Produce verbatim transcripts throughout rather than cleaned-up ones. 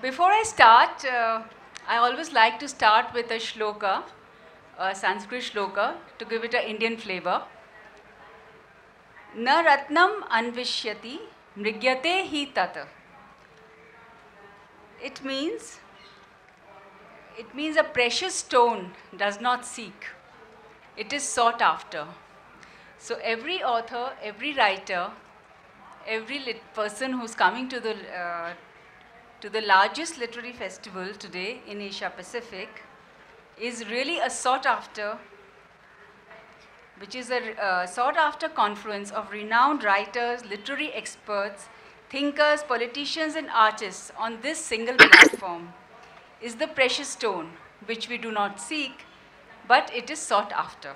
Before I start, uh, I always like to start with a shloka, a Sanskrit shloka, to give it an Indian flavor. Na ratnam anvishyati mrigyate hi tat. It means, it means a precious stone does not seek. It is sought after. So every author, every writer, every lit person who's coming to the uh, to the largest literary festival today in Asia Pacific is really a sought after, which is a uh, sought after confluence of renowned writers, literary experts, thinkers, politicians and artists on this single platform is the precious stone which we do not seek, but it is sought after.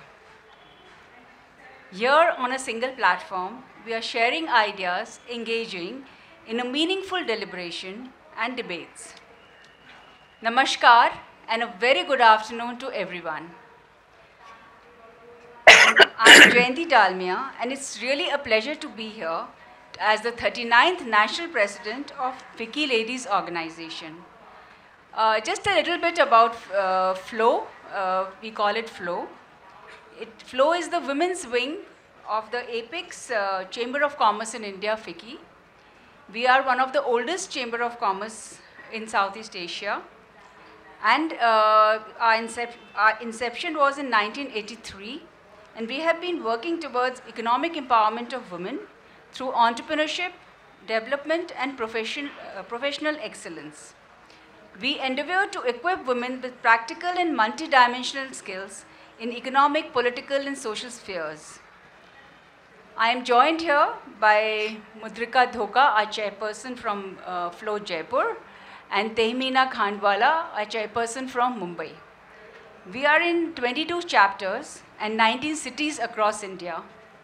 Here on a single platform, we are sharing ideas, engaging in a meaningful deliberation and debates. Namaskar and a very good afternoon to everyone. I'm Jayanti Dalmia, and it's really a pleasure to be here as the thirty-ninth National President of Wiki Ladies Organization. Uh, just a little bit about uh, FLOW, uh, we call it FLOW. It, FLOW is the women's wing of the Apex uh, Chamber of Commerce in India, FICCI. We are one of the oldest Chamber of Commerce in Southeast Asia. And uh, our, incep our inception was in nineteen eighty-three. And we have been working towards economic empowerment of women through entrepreneurship, development, and profession, uh, professional excellence. We endeavor to equip women with practical and multidimensional skills in economic, political, and social spheres. I am joined here by Mudrika Dhoka, our chairperson from uh, FLOW Jaipur, and Tehmeena Khandwala, our chairperson from Mumbai. We are in twenty-two chapters and nineteen cities across India.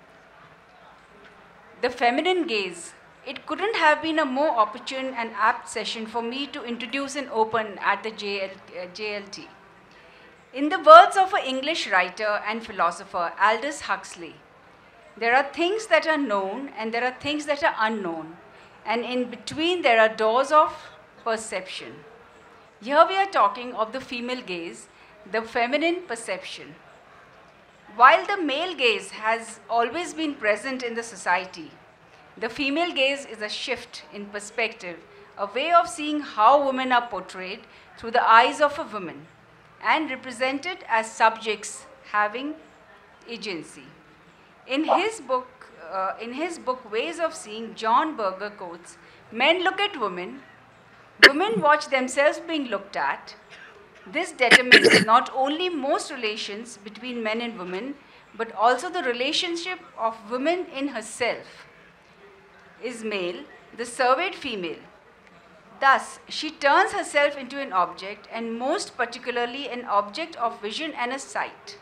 The feminine gaze. It couldn't have been a more opportune and apt session for me to introduce and open at the J L T. In the words of an English writer and philosopher, Aldous Huxley, there are things that are known and there are things that are unknown, and in between there are doors of perception. Here we are talking of the female gaze, the feminine perception. While the male gaze has always been present in the society, the female gaze is a shift in perspective, a way of seeing how women are portrayed through the eyes of a woman and represented as subjects having agency. In his book, uh, in his book Ways of Seeing, John Berger quotes, "Men look at women, women watch themselves being looked at. This determines not only most relations between men and women, but also the relationship of women in herself. Is male, the surveyed female. Thus, she turns herself into an object, and most particularly an object of vision and a sight.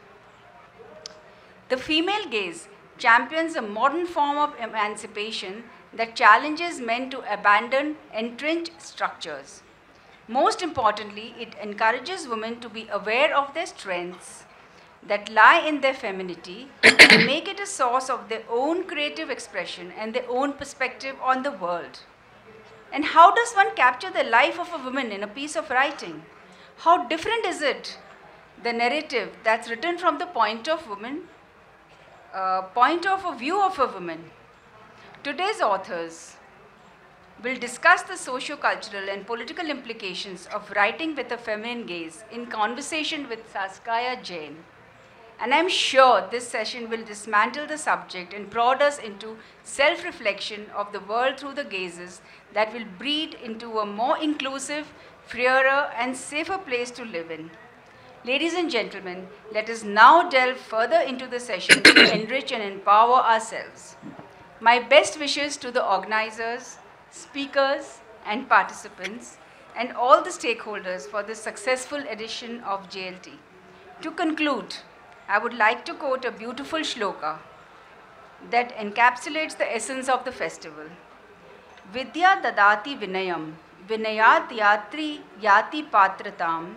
The female gaze champions a modern form of emancipation that challenges men to abandon entrenched structures. Most importantly, it encourages women to be aware of their strengths that lie in their femininity and make it a source of their own creative expression and their own perspective on the world. And how does one capture the life of a woman in a piece of writing? How different is it, the narrative that's written from the point of woman, uh, point of a view of a woman? Today's authors will discuss the socio-cultural and political implications of writing with a feminine gaze in conversation with Saskya Jain. And I'm sure this session will dismantle the subject and prod us into self-reflection of the world through the gazes that will breed into a more inclusive, freer, and safer place to live in. Ladies and gentlemen, let us now delve further into the session to enrich and empower ourselves. My best wishes to the organizers, speakers, and participants, and all the stakeholders for this successful edition of J L T. To conclude, I would like to quote a beautiful shloka that encapsulates the essence of the festival. Vidya dadati vinayam, vinayat yatri yati patratam,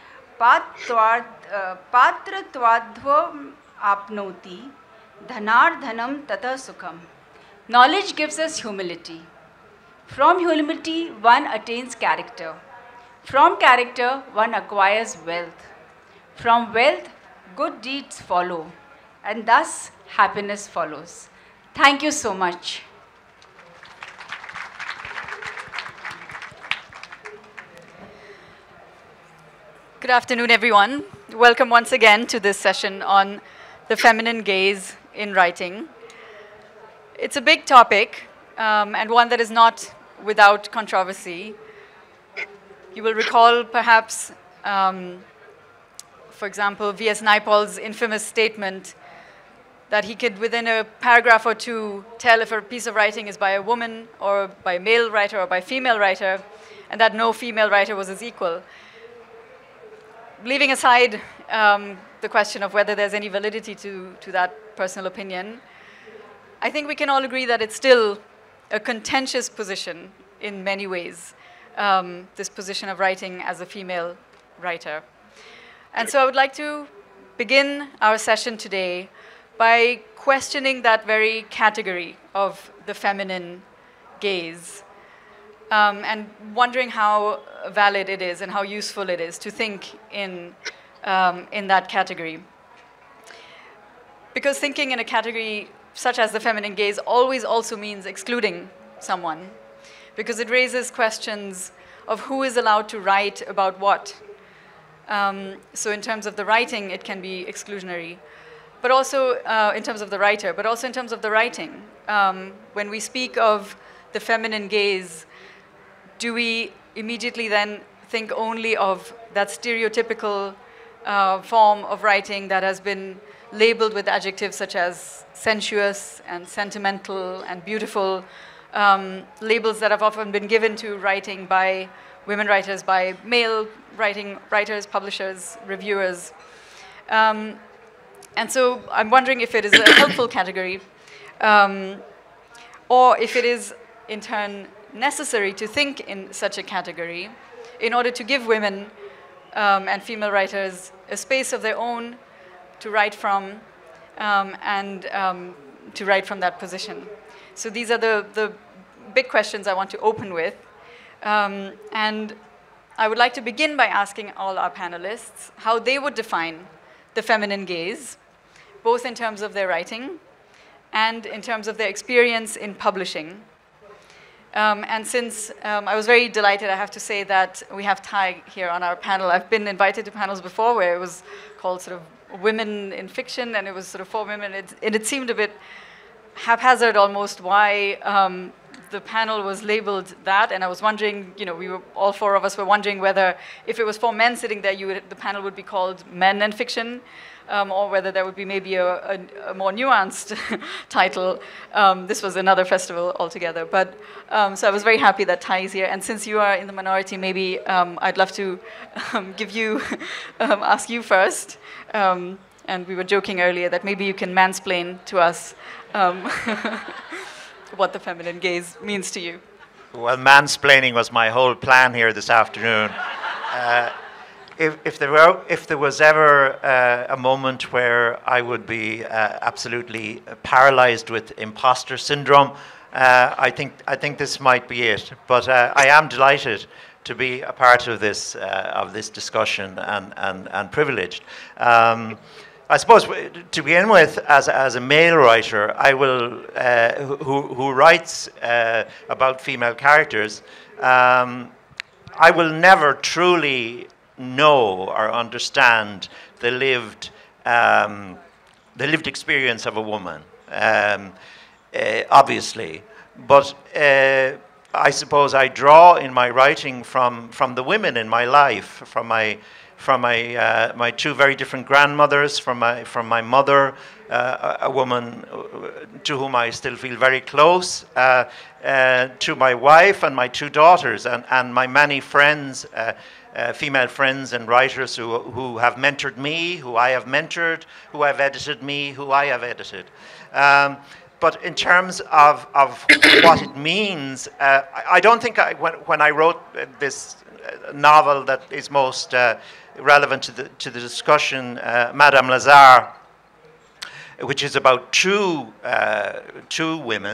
patratvadvam apnoti, dhanar dhanam tata sukham. Knowledge gives us humility. From humility, one attains character. From character, one acquires wealth. From wealth, good deeds follow, and thus happiness follows. Thank you so much. Good afternoon, everyone. Welcome once again to this session on the feminine gaze in writing. It's a big topic, um, and one that is not without controversy. You will recall, perhaps, um, for example, V S Naipaul's infamous statement that he could, within a paragraph or two, tell if a piece of writing is by a woman or by a male writer or by a female writer, and that no female writer was his equal. Leaving aside um, the question of whether there's any validity to, to that personal opinion, I think we can all agree that it's still a contentious position in many ways, um, this position of writing as a female writer. And so I would like to begin our session today by questioning that very category of the feminine gaze. Um, and wondering how valid it is and how useful it is to think in, um, in that category. Because thinking in a category such as the feminine gaze always also means excluding someone, because it raises questions of who is allowed to write about what. Um, so in terms of the writing, it can be exclusionary, but also uh, in terms of the writer, but also in terms of the writing. Um, when we speak of the feminine gaze, do we immediately then think only of that stereotypical uh, form of writing that has been labeled with adjectives such as sensuous and sentimental and beautiful, um, labels that have often been given to writing by women writers, by male writing writers, publishers, reviewers? Um, and so I'm wondering if it is a helpful category, um, or if it is, in turn, necessary to think in such a category in order to give women um, and female writers a space of their own to write from um, and um, to write from that position. So these are the, the big questions I want to open with. Um, and I would like to begin by asking all our panelists how they would define the feminine gaze, both in terms of their writing and in terms of their experience in publishing. Um, and since um, I was very delighted, I have to say, that we have Tadhg here on our panel. I've been invited to panels before where it was called sort of Women in Fiction, and it was sort of for women. It, and it seemed a bit haphazard almost why um, the panel was labeled that. And I was wondering, you know, we were, all four of us were wondering whether if it was for men sitting there, you would, the panel would be called Men and Fiction. Um, or whether there would be maybe a, a, a more nuanced title. Um, this was another festival altogether. But um, so I was very happy that Tadhg is here. And since you are in the minority, maybe um, I'd love to um, give you, um, ask you first. Um, and we were joking earlier that maybe you can mansplain to us um, what the feminine gaze means to you. Well, mansplaining was my whole plan here this afternoon. Uh, If, if, there were, if there was ever uh, a moment where I would be uh, absolutely paralyzed with imposter syndrome, uh, I think I think this might be it. But uh, I am delighted to be a part of this uh, of this discussion and and, and privileged. Um, I suppose to begin with, as as a male writer, I will uh, who who writes uh, about female characters. Um, I will never truly know or understand the lived um, the lived experience of a woman, um, uh, obviously, but uh, I suppose I draw in my writing from from the women in my life, from my from my uh, my two very different grandmothers, from my from my mother, uh, a woman to whom I still feel very close, uh, uh, to my wife and my two daughters, and and my many friends. Uh, Uh, female friends and writers who, who have mentored me, who I have mentored, who have edited me, who I have edited. Um, but in terms of, of what it means, uh, I, I don't think I, when, when I wrote this novel that is most uh, relevant to the, to the discussion, uh, Madame Lazare, which is about two, uh, two women,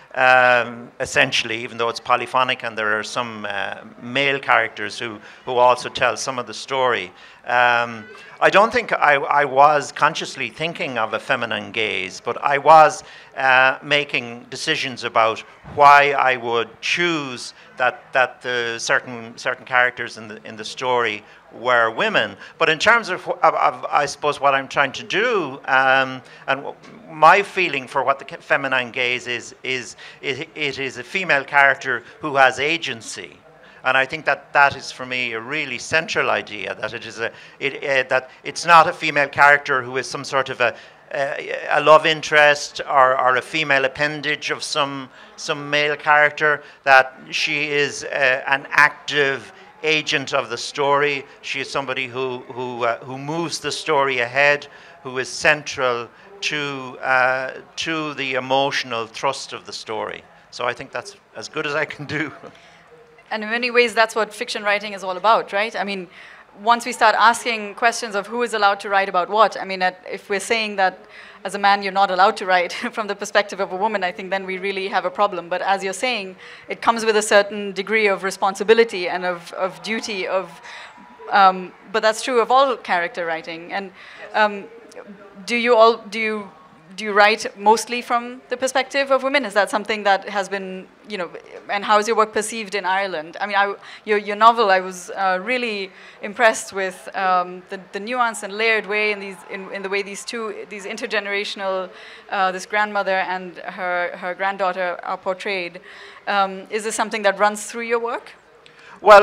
um, essentially, even though it's polyphonic and there are some uh, male characters who, who also tell some of the story. Um, I don't think I, I was consciously thinking of a feminine gaze, but I was uh, making decisions about why I would choose that that the certain certain characters in the in the story were women. But in terms of, of, of I suppose what I'm trying to do, um, and my feeling for what the feminine gaze is, is it, it is a female character who has agency. And I think that that is, for me, a really central idea, that it is a it, uh, that it's not a female character who is some sort of a a, a love interest or, or a female appendage of some some male character. That she is uh, an active agent of the story. She is somebody who who uh, who moves the story ahead, who is central to uh, to the emotional thrust of the story. So I think that's as good as I can do. And in many ways, that's what fiction writing is all about, right? I mean, once we start asking questions of who is allowed to write about what, I mean, at, if we're saying that as a man you're not allowed to write from the perspective of a woman, I think then we really have a problem. But as you're saying, it comes with a certain degree of responsibility and of, of duty, of, um, but that's true of all character writing. And um, do you all, do you, do you write mostly from the perspective of women? Is that something that has been, you know, and how is your work perceived in Ireland? I mean, I, your, your novel, I was uh, really impressed with um, the, the nuance and layered way in, these, in, in the way these two, these intergenerational, uh, this grandmother and her, her granddaughter are portrayed. Um, is this something that runs through your work? Well,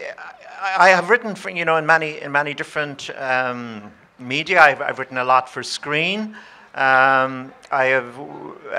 I have written, for, you know, in many, in many different um, media. I've, I've written a lot for screen. Um, I have uh,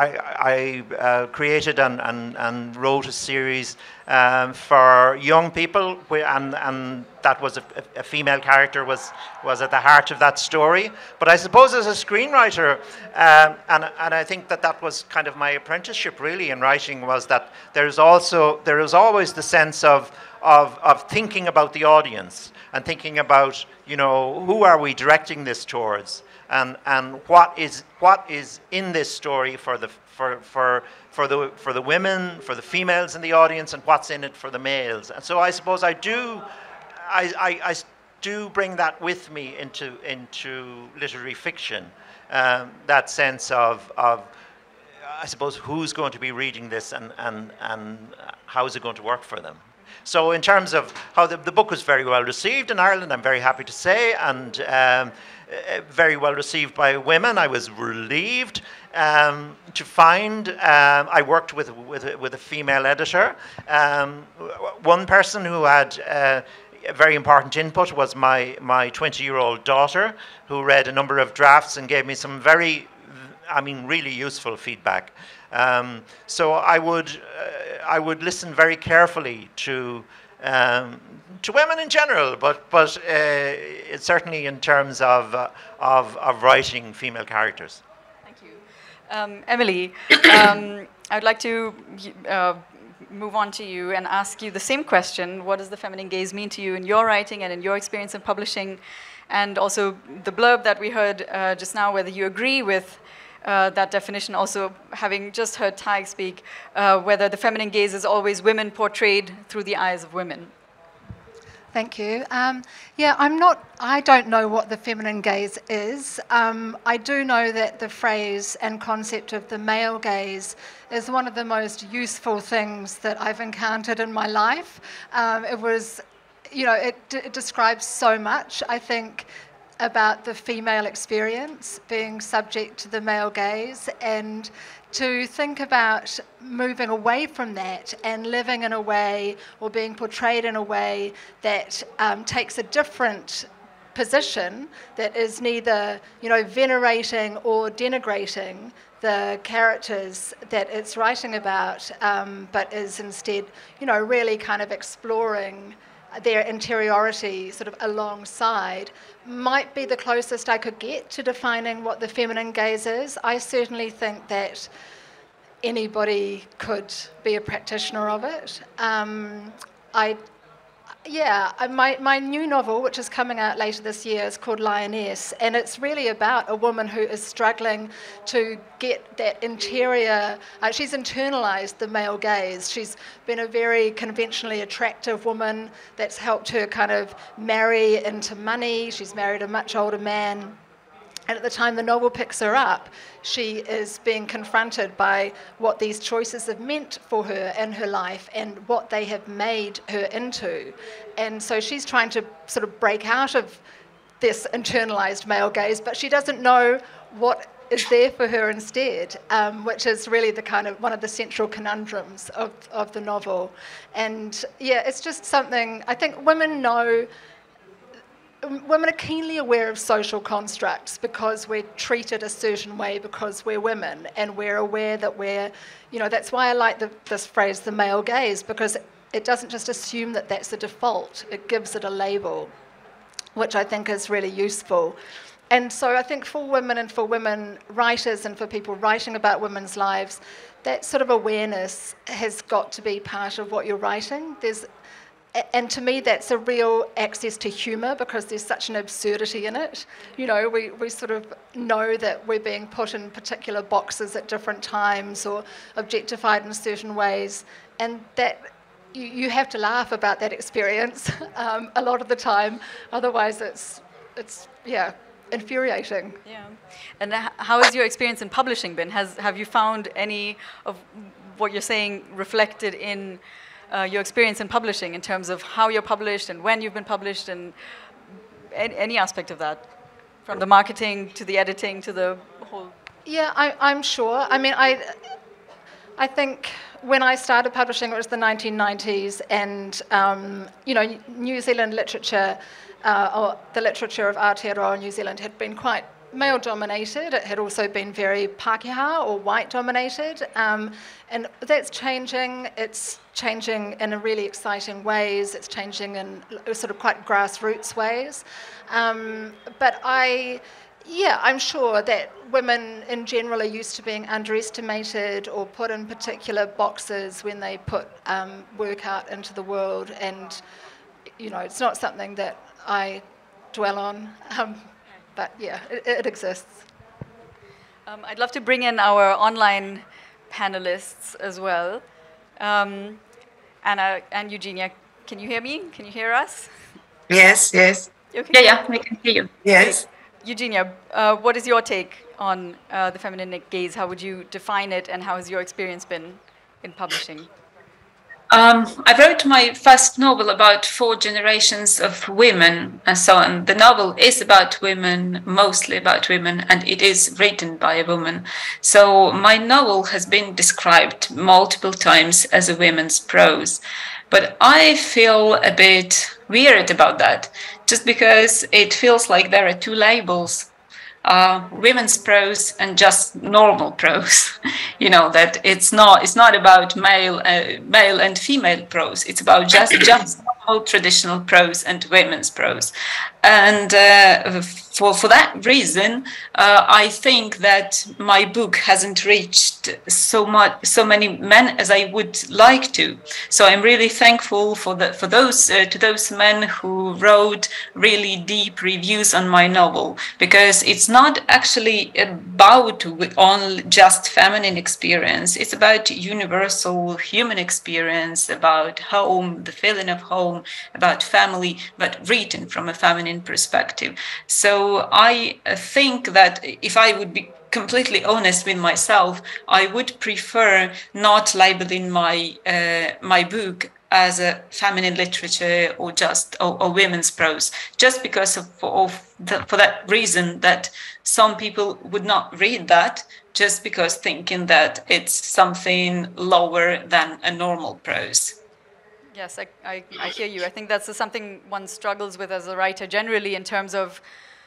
I, I uh, created and, and, and wrote a series um, for young people, and, and that was a, a female character was was at the heart of that story. But I suppose as a screenwriter, um, and and I think that that was kind of my apprenticeship really in writing, was that there's also there is always the sense of of of thinking about the audience and thinking about, you know, who are we directing this towards. And and what is what is in this story for the for for for the for the women, for the females in the audience, and what's in it for the males. And so I suppose I do I I, I do bring that with me into into literary fiction. Um, that sense of of I suppose who's going to be reading this and and and how is it going to work for them. So in terms of how the, the book was very well received in Ireland, I'm very happy to say, and um, uh, very well received by women. I was relieved um, to find um, I worked with with a, with a female editor. Um, one person who had uh, a very important input was my my twenty-year-old daughter, who read a number of drafts and gave me some very, I mean, really useful feedback. Um, so I would uh, I would listen very carefully to um, to women in general, but but uh, it's certainly in terms of, uh, of of writing female characters. Thank you, um, Emily. um, I'd like to uh, move on to you and ask you the same question: what does the feminine gaze mean to you in your writing and in your experience in publishing, and also the blurb that we heard uh, just now? Whether you agree with Uh, that definition, also having just heard Tadhg speak, uh, whether the feminine gaze is always women portrayed through the eyes of women. Thank you. Um, yeah, I'm not, I don't know what the feminine gaze is. Um, I do know that the phrase and concept of the male gaze is one of the most useful things that I've encountered in my life. Um, it was, you know, it, it describes so much, I think, about the female experience being subject to the male gaze, and to think about moving away from that and living in a way, or being portrayed in a way that um, takes a different position, that is neither, you know, venerating or denigrating the characters that it's writing about, um, but is instead, you know, really kind of exploring their interiority sort of alongside, might be the closest I could get to defining what the feminine gaze is. I certainly think that anybody could be a practitioner of it. Um, I Yeah, uh, my, my new novel, which is coming out later this year, is called Lioness, and it's really about a woman who is struggling to get that interior, uh, she's internalized the male gaze. She's been a very conventionally attractive woman that's helped her kind of marry into money. She's married a much older man. And at the time the novel picks her up, she is being confronted by what these choices have meant for her in her life and what they have made her into. And so she's trying to sort of break out of this internalized male gaze, but she doesn't know what is there for her instead, um, which is really the kind of one of the central conundrums of, of the novel. And yeah, it's just something, I think women know, women are keenly aware of social constructs because we're treated a certain way because we're women, and we're aware that we're, you know, that's why I like the, this phrase, the male gaze, because it doesn't just assume that that's the default, it gives it a label, which I think is really useful. And so I think for women and for women writers and for people writing about women's lives, that sort of awareness has got to be part of what you're writing. There's And to me, that's a real access to humour because there's such an absurdity in it. You know, we, we sort of know that we're being put in particular boxes at different times or objectified in certain ways, and that you, you have to laugh about that experience um, a lot of the time. Otherwise, it's it's yeah, infuriating. Yeah. And h- how has your experience in publishing been? Has have you found any of what you're saying reflected in Uh, your experience in publishing in terms of how you're published and when you've been published and any, any aspect of that, from the marketing to the editing to the whole? Yeah, I, I'm sure. I mean, I, I think when I started publishing, it was the nineteen nineties, and um, you know, New Zealand literature, uh, or the literature of Aotearoa in New Zealand had been quite male-dominated. It had also been very Pākehā or white-dominated, um, and that's changing. It's changing in a really exciting ways. It's changing in sort of quite grassroots ways. Um, but I, yeah, I'm sure that women in general are used to being underestimated or put in particular boxes when they put um, work out into the world, and you know, it's not something that I dwell on. Um, But yeah, it, it exists. Um, I'd love to bring in our online panelists as well. Um, Anna and Eugenia, can you hear me? Can you hear us? Yes, yes. Okay. Yeah, yeah, we can hear you. Yes. Eugenia, uh, what is your take on uh, the feminine gaze? How would you define it, and how has your experience been in publishing? Um, I wrote my first novel about four generations of women and so on. The novel is about women, mostly about women, and it is written by a woman. So my novel has been described multiple times as a women's prose. But I feel a bit weird about that, just because it feels like there are two labels. Uh, women's prose and just normal prose. You know, that it's not it's not about male uh, male and female prose. It's about just just normal traditional prose and women's prose. And uh, for for that reason, uh, I think that my book hasn't reached so much so many men as I would like to. So I'm really thankful for the for those uh, to those men who wrote really deep reviews on my novel, because it's not actually about only just feminine experience. It's about universal human experience, about home, the feeling of home, about family, but written from a feminine perspective. So I think that if I would be completely honest with myself, I would prefer not labeling my uh, my book as a feminine literature or just or, or women's prose, just because of, of the, for that reason that some people would not read that, just because thinking that it's something lower than a normal prose. Yes, I, I, I hear you. I think that's something one struggles with as a writer generally, in terms of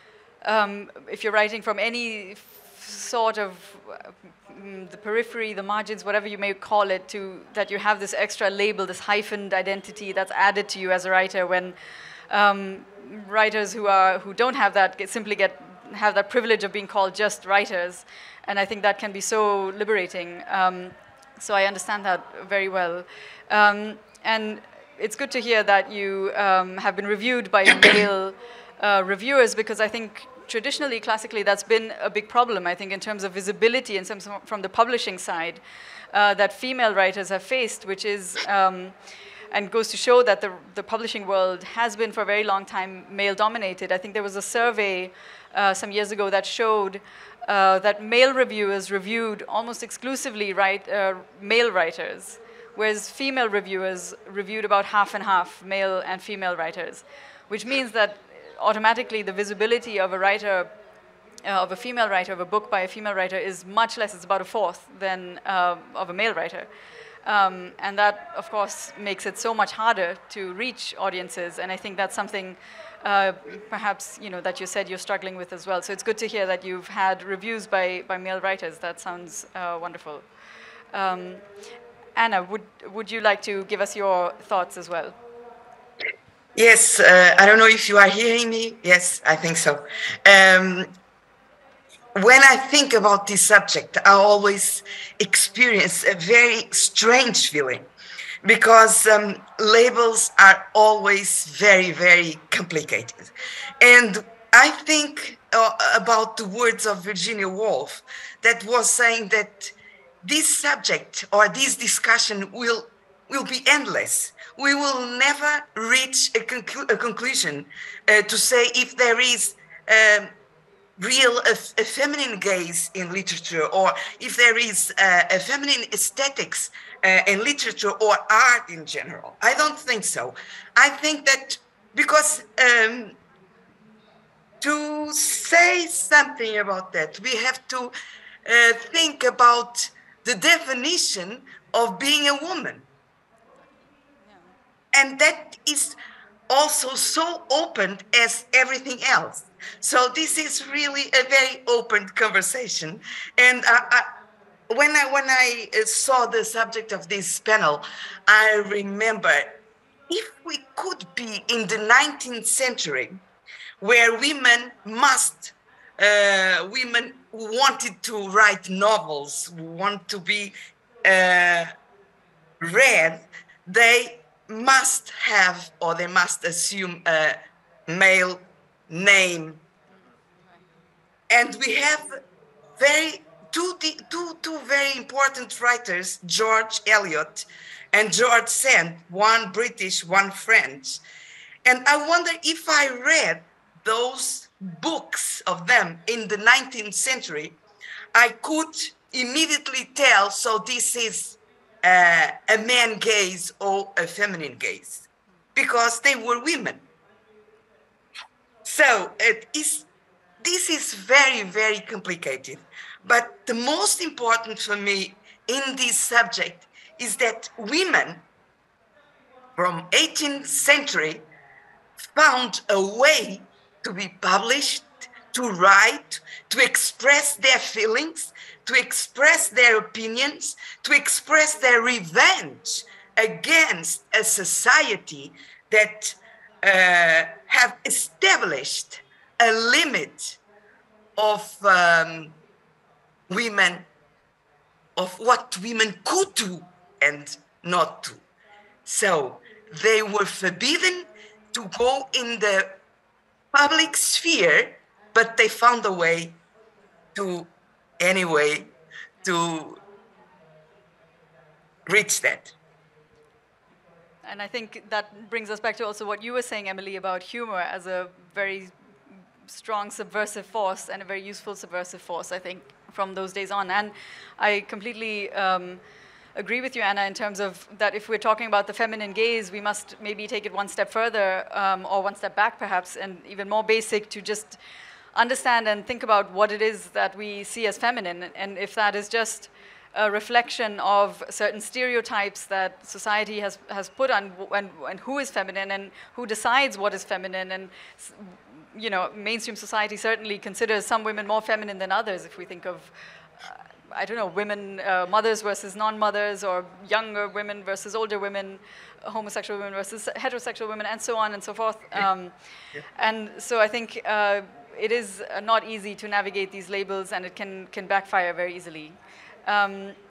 um, if you're writing from any sort of uh, the periphery, the margins, whatever you may call it, to that you have this extra label, this hyphened identity that's added to you as a writer, when um, writers who are who don't have that get, simply get have that privilege of being called just writers, and I think that can be so liberating. Um, so I understand that very well. Um, and it's good to hear that you um, have been reviewed by male uh, reviewers, because I think traditionally, classically, that's been a big problem, I think, in terms of visibility and some, from the publishing side uh, that female writers have faced, which is, um, and goes to show that the, the publishing world has been for a very long time male-dominated. I think there was a survey uh, some years ago that showed uh, that male reviewers reviewed almost exclusively write, uh, male writers, whereas female reviewers reviewed about half and half, male and female writers, which means that automatically the visibility of a writer, uh, of a female writer, of a book by a female writer is much less, it's about a fourth than uh, of a male writer. Um, and that, of course, makes it so much harder to reach audiences, and I think that's something uh, perhaps, you know, that you said you're struggling with as well. So it's good to hear that you've had reviews by, by male writers. That sounds uh, wonderful. Um, Anna, would, would you like to give us your thoughts as well? Yes, uh, I don't know if you are hearing me. Yes, I think so. Um, when I think about this subject, I always experience a very strange feeling, because um, labels are always very, very complicated. And I think uh, about the words of Virginia Woolf that was saying that this subject or this discussion will, will be endless. We will never reach a, conclu a conclusion uh, to say if there is um, real a, a feminine gaze in literature, or if there is uh, a feminine aesthetics uh, in literature or art in general. I don't think so. I think that because um, to say something about that, we have to uh, think about the definition of being a woman. And that is also so open as everything else. So this is really a very open conversation. And I, I, when I when I saw the subject of this panel, I remember if we could be in the nineteenth century, where women must, uh, women who wanted to write novels, who want to be uh, read, they must have, or they must assume a male name. And we have very two, two, two very important writers, George Eliot and George Sand, one British, one French. And I wonder if I read those books of them in the nineteenth century, I could immediately tell, so this is Uh, a man gaze or a feminine gaze, because they were women. So it is, this is very, very complicated. But the most important for me in this subject is that women from eighteenth century found a way to be published, to write, to express their feelings, to express their opinions, to express their revenge against a society that uh, have established a limit of um, women, of what women could do and not do. So they were forbidden to go in the public sphere, but they found a way to, anyway, to reach that. And I think that brings us back to also what you were saying, Emily, about humor as a very strong subversive force and a very useful subversive force, I think, from those days on. And I completely um, agree with you, Anna, in terms of that if we're talking about the feminine gaze, we must maybe take it one step further um, or one step back, perhaps, and even more basic to just understand and think about what it is that we see as feminine, and if that is just a reflection of certain stereotypes that society has, has put on and, and who is feminine and who decides what is feminine. And, you know, mainstream society certainly considers some women more feminine than others. If we think of, uh, I don't know, women, uh, mothers versus non-mothers, or younger women versus older women, homosexual women versus heterosexual women, and so on and so forth. Um, yeah. And so I think uh, it is not easy to navigate these labels, and it can, can backfire very easily. Um,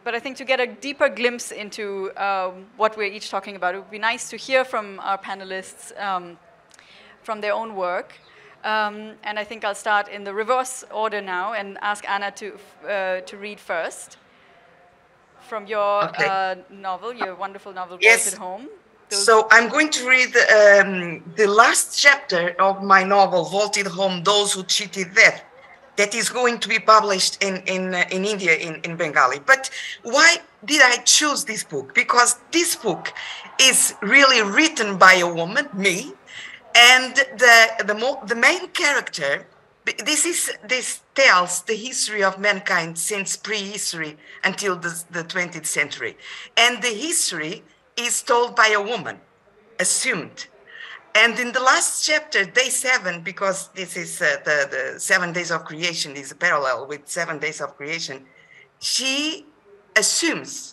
but I think to get a deeper glimpse into um, what we're each talking about, it would be nice to hear from our panelists um, from their own work. Um, and I think I'll start in the reverse order now and ask Anna to, uh, to read first from your Okay. uh, novel, your wonderful novel, Yes. Vaulted Home. Those So I'm going to read um, the last chapter of my novel, Vaulted Home, Those Who Cheated Death, that is going to be published in, in, uh, in India, in, in Bengali. But why did I choose this book? Because this book is really written by a woman, me, and the, the, mo the main character, this, is, this tells the history of mankind since prehistory until the, the twentieth century. And the history is told by a woman, assumed. And in the last chapter, day seven, because this is uh, the, the seven days of creation is a parallel with seven days of creation, she assumes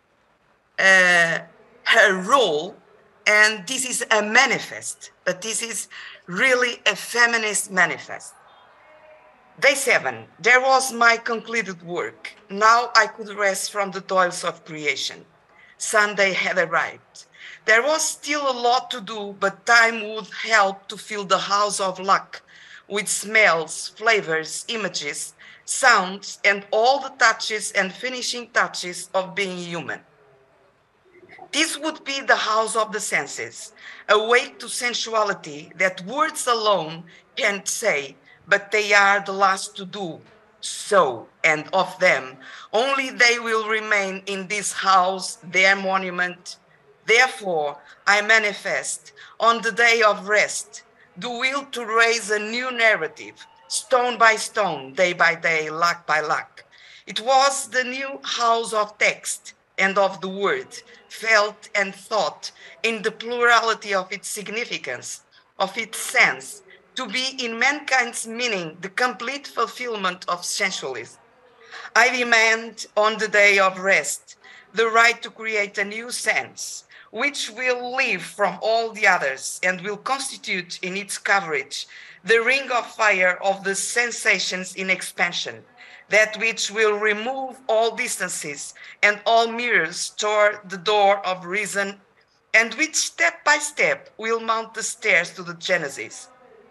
uh, her role, and this is a manifest, but this is really a feminist manifest. Day seven, there was my concluded work. Now I could rest from the toils of creation. Sunday had arrived. There was still a lot to do, but time would help to fill the house of luck with smells, flavors, images, sounds, and all the touches and finishing touches of being human. This would be the house of the senses, awake to sensuality that words alone can't say, but they are the last to do so, and of them, only they will remain in this house, their monument. Therefore, I manifest on the day of rest the will to raise a new narrative, stone by stone, day by day, luck by luck. It was the new house of text and of the word, felt and thought in the plurality of its significance, of its sense, to be in mankind's meaning the complete fulfillment of sensualism. I demand on the day of rest the right to create a new sense, which will live from all the others and will constitute in its coverage the ring of fire of the sensations in expansion, that which will remove all distances and all mirrors toward the door of reason, and which step by step will mount the stairs to the Genesis.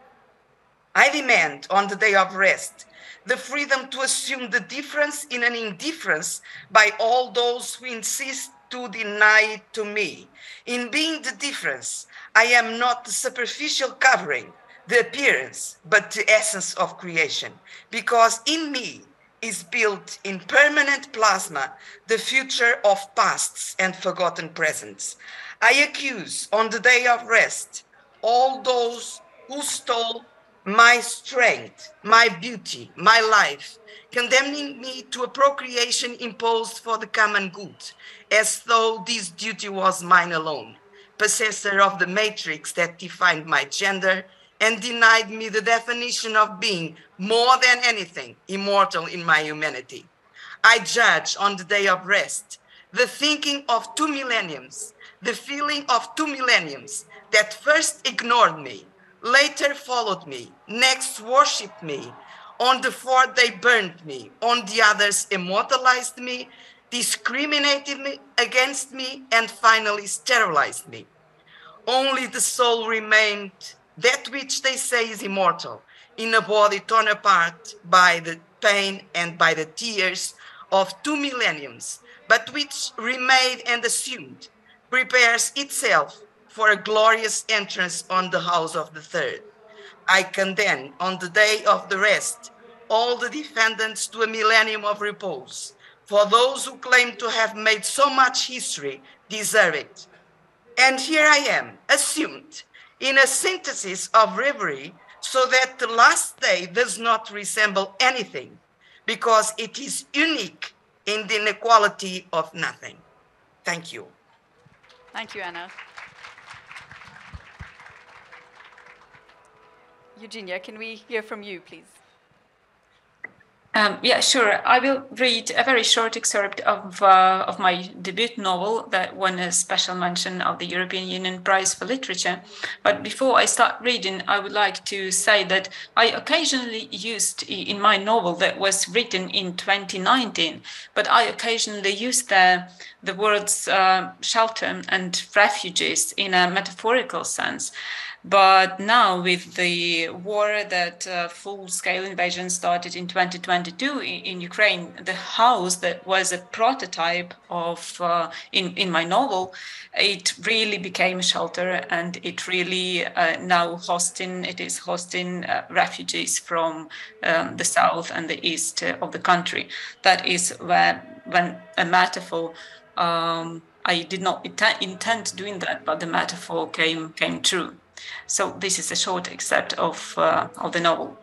I demand on the day of rest the freedom to assume the difference in an indifference by all those who insist to deny it to me. In being the difference, I am not the superficial covering, the appearance, but the essence of creation, because in me is built in permanent plasma the future of pasts and forgotten presents. I accuse on the day of rest all those who stole my strength, my beauty, my life, condemning me to a procreation imposed for the common good, as though this duty was mine alone, possessor of the matrix that defined my gender and denied me the definition of being more than anything immortal in my humanity. I judge on the day of rest the thinking of two millenniums, the feeling of two millenniums that first ignored me, later followed me, next worshipped me. On the fourth they burned me, on the others immortalized me, discriminated me against me, and finally sterilized me. Only the soul remained, that which they say is immortal, in a body torn apart by the pain and by the tears of two millenniums, but which remained and assumed, prepares itself for a glorious entrance on the house of the third. I condemn on the day of the rest all the defendants to a millennium of repose, for those who claim to have made so much history deserve it. And here I am, assumed in a synthesis of reverie, so that the last day does not resemble anything, because it is unique in the inequality of nothing. Thank you. Thank you, Anna. Eugenia, can we hear from you, please? Um, yeah, sure. I will read a very short excerpt of uh, of my debut novel that won a special mention of the European Union Prize for Literature. But before I start reading, I would like to say that I occasionally used in my novel that was written in twenty nineteen, but I occasionally used the, the words uh, shelter and refugees in a metaphorical sense. But now, with the war that uh, full-scale invasion started in twenty twenty-two in, in Ukraine, the house that was a prototype of uh, in in my novel, it really became a shelter, and it really uh, now hosting it is hosting uh, refugees from um, the south and the east of the country. That is where when a metaphor. Um, I did not int- intend doing that, but the metaphor came came true. So this is a short excerpt of, uh, of the novel.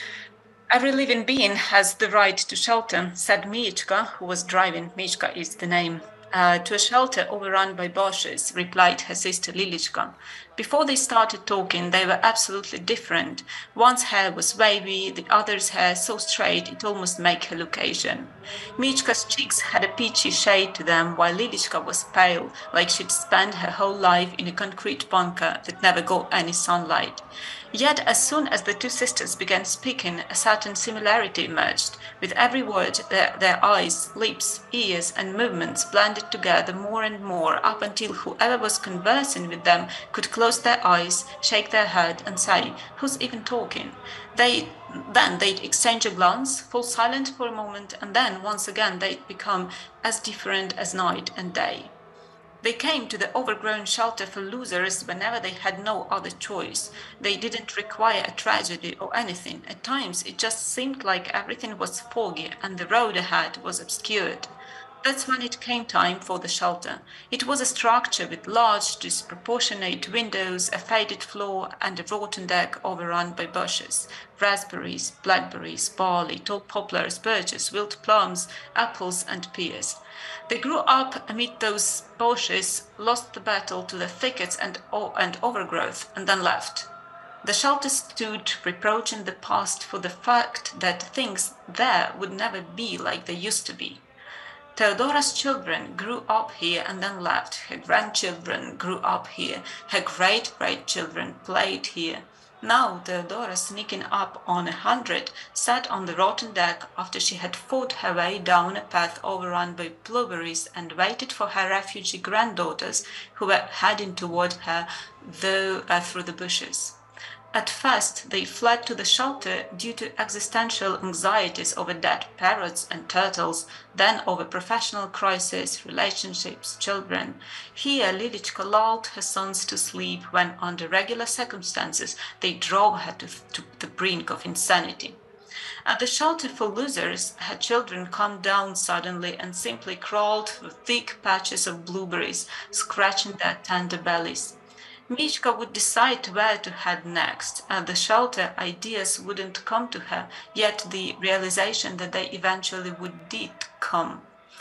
Every living being has the right to shelter, said Miechka, who was driving. Miechka is the name. Uh, to a shelter overrun by bushes, replied her sister Lilichka. Before they started talking, they were absolutely different. One's hair was wavy, the other's hair so straight it almost made her look Asian. Miechka's cheeks had a peachy shade to them, while Lilichka was pale, like she'd spent her whole life in a concrete bunker that never got any sunlight. Yet, as soon as the two sisters began speaking, a certain similarity emerged. With every word, their, their eyes, lips, ears, and movements blended together more and more, up until whoever was conversing with them could close their eyes, shake their head, and say, "Who's even talking?" They then they'd exchange a glance, fall silent for a moment, and then once again they'd become as different as night and day. They came to the overgrown shelter for losers whenever they had no other choice. They didn't require a tragedy or anything. At times, it just seemed like everything was foggy and the road ahead was obscured. That's when it came time for the shelter. It was a structure with large, disproportionate windows, a faded floor, and a rotten deck overrun by bushes. Raspberries, blackberries, barley, tall poplars, birches, wild plums, apples, and pears. They grew up amid those bushes, lost the battle to the thickets and, and overgrowth, and then left. The shelter stood reproaching the past for the fact that things there would never be like they used to be. Theodora's children grew up here and then left. Her grandchildren grew up here. Her great-great-children played here. Now Theodora, sneaking up on a hundred, sat on the rotten deck after she had fought her way down a path overrun by blueberries and waited for her refugee granddaughters who were heading toward her though, uh, through the bushes. At first, they fled to the shelter due to existential anxieties over dead parrots and turtles, then over professional crises, relationships, children. Here, Lilichka lulled her sons to sleep when, under regular circumstances, they drove her to, to the brink of insanity. At the shelter for losers, her children calmed down suddenly and simply crawled through thick patches of blueberries, scratching their tender bellies. Miechka would decide where to head next. At the shelter, ideas wouldn't come to her, yet the realization that they eventually would did come.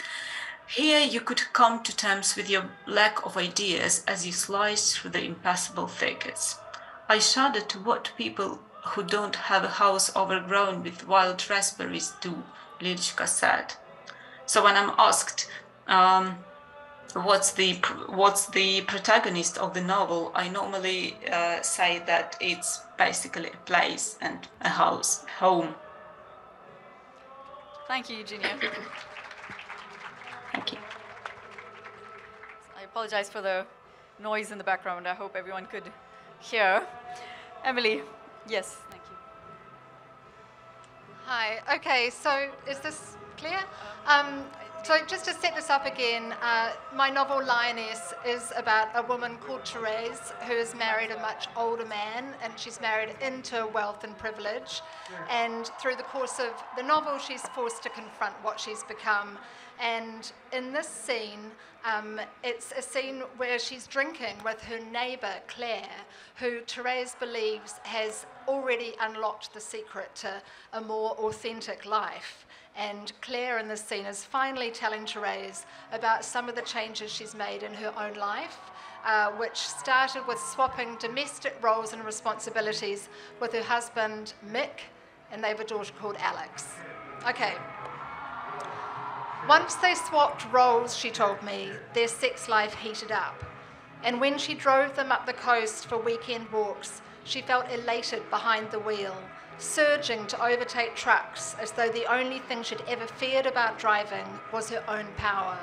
Here you could come to terms with your lack of ideas as you slice through the impassable thickets. I shudder to what people who don't have a house overgrown with wild raspberries do, Lilichka said. So when I'm asked, um, What's the what's the protagonist of the novel? I normally uh, say that it's basically a place and a house, home. Thank you, Eugenia. Thank you. I apologize for the noise in the background. I hope everyone could hear. Emily, yes, thank you. Hi. Okay, so is this clear? Um, So just to set this up again, uh, my novel Lioness is about a woman called Therese who has married a much older man, and she's married into wealth and privilege. And through the course of the novel, she's forced to confront what she's become. And in this scene, um, it's a scene where she's drinking with her neighbour, Claire, who Therese believes has already unlocked the secret to a more authentic life. And Claire in this scene is finally telling Therese about some of the changes she's made in her own life, uh, which started with swapping domestic roles and responsibilities with her husband, Mick, and they have a daughter called Alex. Okay. Once they swapped roles, she told me, their sex life heated up. And when she drove them up the coast for weekend walks, she felt elated behind the wheel, surging to overtake trucks as though the only thing she'd ever feared about driving was her own power.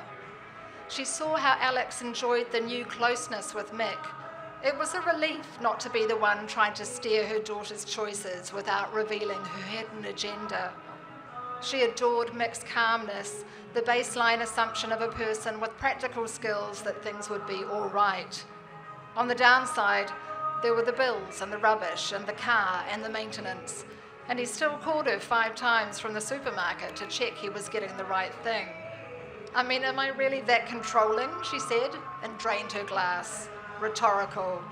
She saw how Alex enjoyed the new closeness with Mick. It was a relief not to be the one trying to steer her daughter's choices without revealing her hidden agenda. She adored Mick's calmness, the baseline assumption of a person with practical skills that things would be all right. On the downside, there were the bills and the rubbish and the car and the maintenance, and he still called her five times from the supermarket to check he was getting the right thing. I mean, am I really that controlling, she said, and drained her glass. Rhetorical.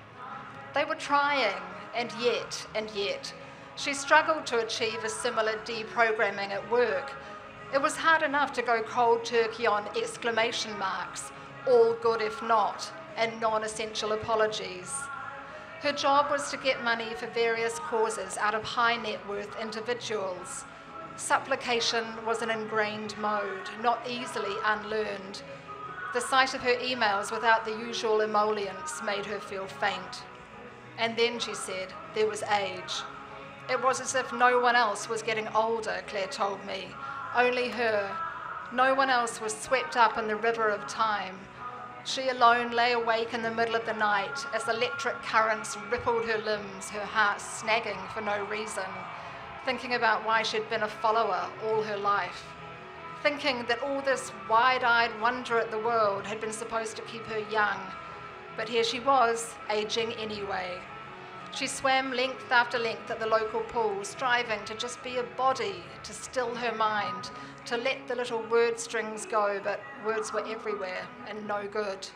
They were trying, and yet, and yet, she struggled to achieve a similar deprogramming at work. It was hard enough to go cold turkey on exclamation marks, all good if not, and non-essential apologies. Her job was to get money for various causes out of high net worth individuals. Supplication was an ingrained mode, not easily unlearned. The sight of her emails without the usual emollients made her feel faint. And then, she said, there was age. It was as if no one else was getting older, Claire told me. Only her. No one else was swept up in the river of time. She alone lay awake in the middle of the night as electric currents rippled her limbs, her heart snagging for no reason, thinking about why she'd been a follower all her life, thinking that all this wide-eyed wonder at the world had been supposed to keep her young. But here she was, aging anyway. She swam length after length at the local pool, striving to just be a body, to still her mind, to let the little word strings go, but words were everywhere and no good.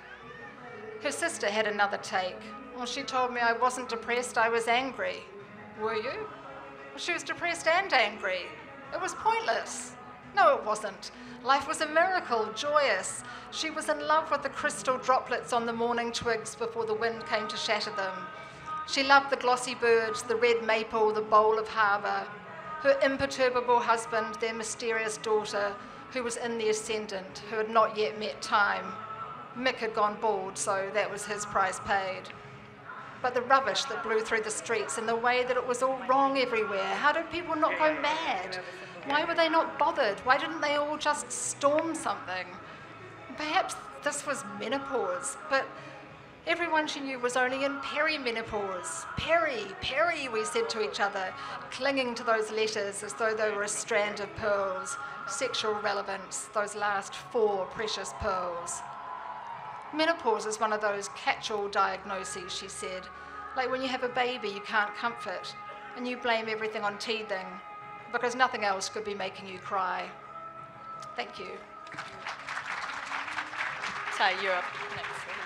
Her sister had another take. Well, she told me I wasn't depressed, I was angry. Were you? Well, she was depressed and angry. It was pointless. No, it wasn't. Life was a miracle, joyous. She was in love with the crystal droplets on the morning twigs before the wind came to shatter them. She loved the glossy birds, the red maple, the bowl of harbour. Her imperturbable husband, their mysterious daughter, who was in the ascendant, who had not yet met time. Mick had gone bald, so that was his price paid. But the rubbish that blew through the streets and the way that it was all wrong everywhere, how did people not go mad? Why were they not bothered? Why didn't they all just storm something? Perhaps this was menopause, but everyone she knew was only in perimenopause. Peri, peri, we said to each other, clinging to those letters as though they were a strand of pearls. Sexual relevance, those last four precious pearls. Menopause is one of those catch-all diagnoses, she said. Like when you have a baby you can't comfort, and you blame everything on teething, because nothing else could be making you cry. Thank you. Ty, you're up next.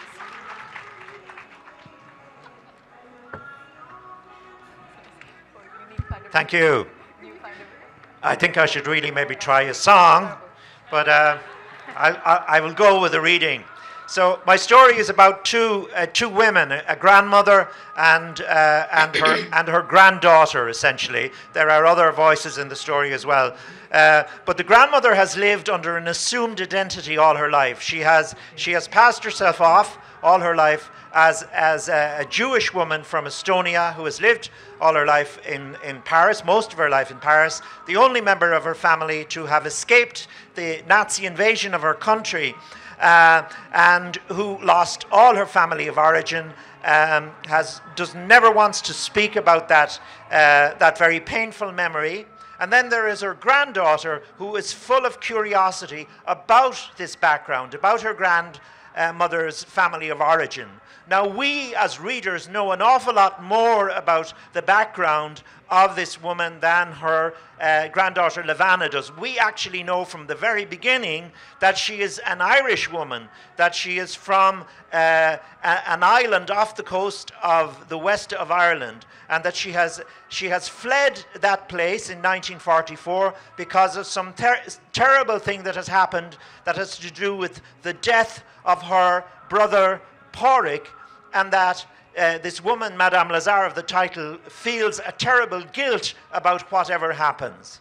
Thank you. I think I should really maybe try a song, but uh, I, I, I will go with a reading. So my story is about two uh, two women, a, a grandmother and uh, and her and her granddaughter. Essentially, there are other voices in the story as well. Uh, but the grandmother has lived under an assumed identity all her life. She has she has passed herself off all her life as as a, a Jewish woman from Estonia who has lived all her life in, in Paris, most of her life in Paris, the only member of her family to have escaped the Nazi invasion of her country, uh, and who lost all her family of origin, um, has does never wants to speak about that uh, that very painful memory. And then there is her granddaughter who is full of curiosity about this background, about her grandmother's family of origin. Now, we as readers know an awful lot more about the background of this woman than her uh, granddaughter Levana does. We actually know from the very beginning that she is an Irish woman, that she is from uh, a, an island off the coast of the west of Ireland, and that she has she has fled that place in nineteen forty-four because of some ter terrible thing that has happened that has to do with the death of her brother Porrick, and that uh, this woman, Madame Lazare of the title, feels a terrible guilt about whatever happens.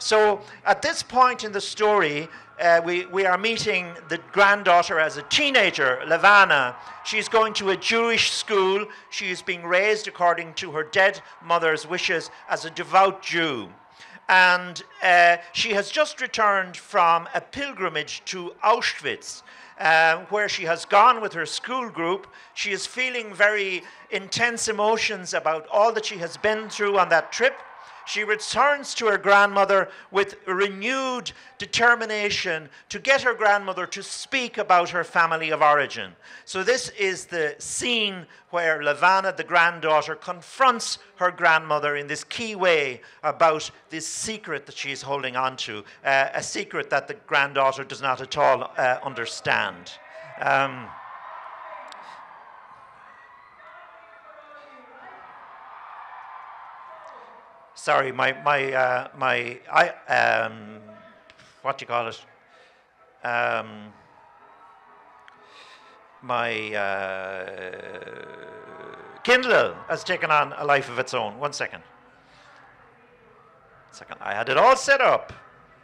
So at this point in the story, uh, we, we are meeting the granddaughter as a teenager, Levana. She's going to a Jewish school. She is being raised according to her dead mother's wishes as a devout Jew. And uh, she has just returned from a pilgrimage to Auschwitz, uh, where she has gone with her school group. She is feeling very intense emotions about all that she has been through on that trip. She returns to her grandmother with renewed determination to get her grandmother to speak about her family of origin. So this is the scene where Levana, the granddaughter, confronts her grandmother in this key way about this secret that she's holding on to, uh, a secret that the granddaughter does not at all uh, understand. Um, Sorry, my, my, uh, my, I, um, what do you call it? Um, my uh, Kindle has taken on a life of its own. One second. Second, I had it all set up.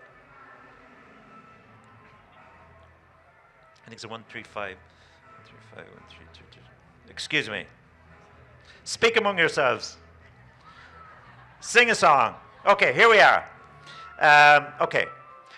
I think it's a one three five. one three five, one three two two. Excuse me. Speak among yourselves. Sing a song. Okay, here we are. Um, okay.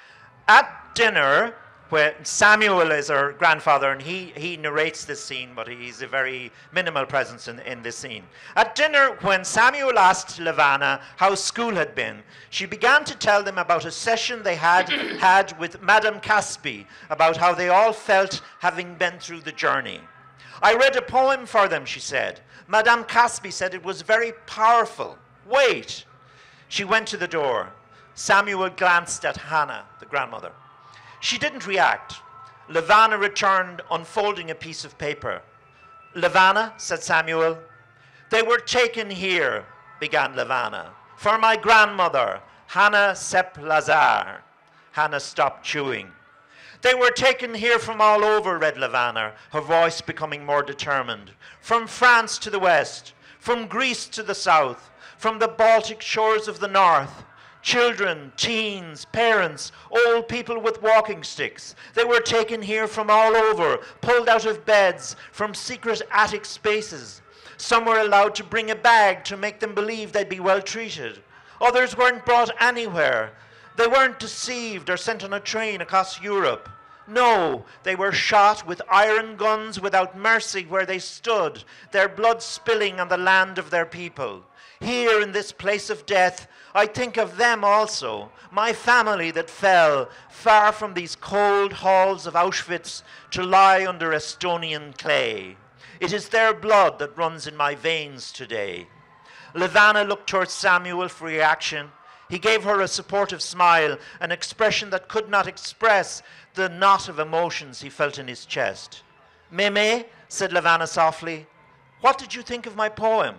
At dinner, when Samuel is her grandfather, and he, he narrates this scene, but he's a very minimal presence in, in this scene. At dinner, when Samuel asked Levana how school had been, she began to tell them about a session they had had with Madame Caspi, about how they all felt having been through the journey. I read a poem for them, she said. Madame Caspi said it was very powerful. Wait. She went to the door. Samuel glanced at Hannah, the grandmother. She didn't react. Levana returned, unfolding a piece of paper. Levana, said Samuel. They were taken here, began Levana, for my grandmother, Hannah Sepp Lazar. Hannah stopped chewing. They were taken here from all over, read Levana, her voice becoming more determined. From France to the west, from Greece to the south, from the Baltic shores of the north. Children, teens, parents, old people with walking sticks. They were taken here from all over, pulled out of beds, from secret attic spaces. Some were allowed to bring a bag to make them believe they'd be well treated. Others weren't brought anywhere. They weren't deceived or sent on a train across Europe. No, they were shot with iron guns without mercy where they stood, their blood spilling on the land of their people. Here in this place of death, I think of them also, my family that fell far from these cold halls of Auschwitz to lie under Estonian clay. It is their blood that runs in my veins today. Levana looked towards Samuel for reaction. He gave her a supportive smile, an expression that could not express the knot of emotions he felt in his chest. Meme, said Levana softly, what did you think of my poem?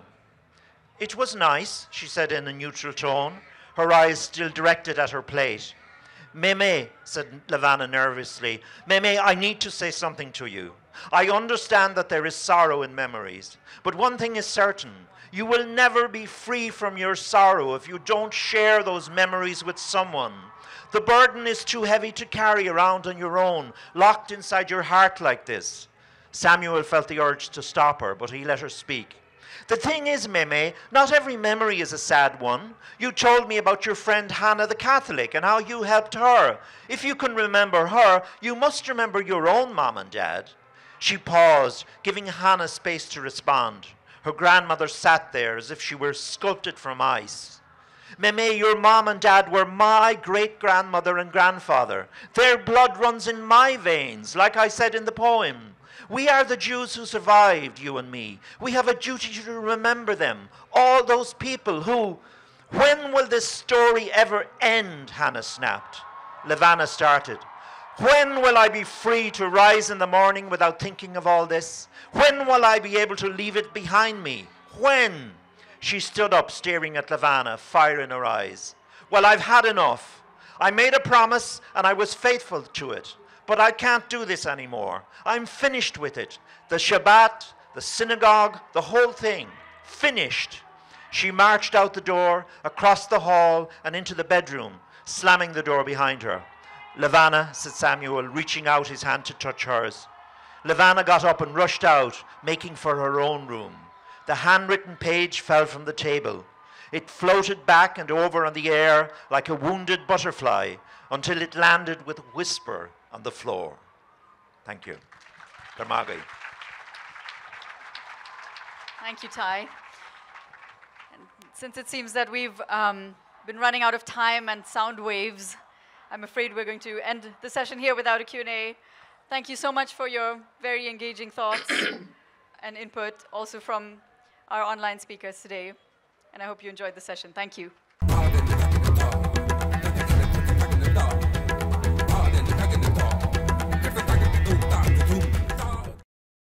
It was nice, she said in a neutral tone, her eyes still directed at her plate. Meme, said Levana nervously, Meme, I need to say something to you. I understand that there is sorrow in memories, but one thing is certain. You will never be free from your sorrow if you don't share those memories with someone. The burden is too heavy to carry around on your own, locked inside your heart like this. Samuel felt the urge to stop her, but he let her speak. The thing is, Meme, not every memory is a sad one. You told me about your friend Hannah the Catholic and how you helped her. If you can remember her, you must remember your own mom and dad. She paused, giving Hannah space to respond. Her grandmother sat there as if she were sculpted from ice. Meme, your mom and dad were my great-grandmother and grandfather. Their blood runs in my veins, like I said in the poem. We are the Jews who survived, you and me. We have a duty to remember them, all those people who... When will this story ever end, Hannah snapped. Levana started. When will I be free to rise in the morning without thinking of all this? When will I be able to leave it behind me? When? She stood up, staring at Levana, fire in her eyes. Well, I've had enough. I made a promise, and I was faithful to it. But I can't do this anymore. I'm finished with it. The Shabbat, the synagogue, the whole thing. Finished. She marched out the door, across the hall, and into the bedroom. slamming the door behind her. "Levana," said Samuel, reaching out his hand to touch hers. Levana got up and rushed out, making for her own room. The handwritten page fell from the table. It floated back and over on the air like a wounded butterfly until it landed with a whisper on the floor. Thank you. Dhonnagáin. Thank you, Ty. And since it seems that we've um, been running out of time and sound waves, I'm afraid we're going to end the session here without a Q and A. Thank you so much for your very engaging thoughts and input, also from our online speakers today. And I hope you enjoyed the session. Thank you.